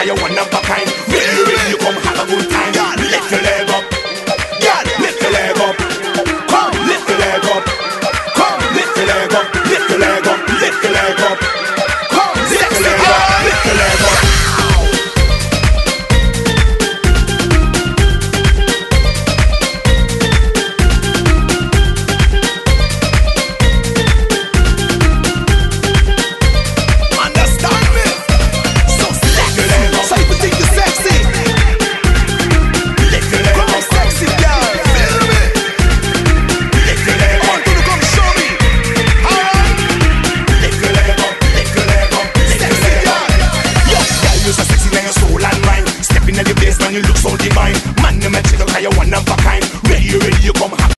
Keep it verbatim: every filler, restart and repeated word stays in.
you one of a kind. Ready, you ready, you come have a good time. Lift your leg up, girl, lift your leg up. Come, lift your leg up. Come, lift your leg up, lift your leg up, lift your leg up. Come, lift your leg up, lift your leg up. You look so divine. Man, you make it look like you one of a kind. Ready, you ready, you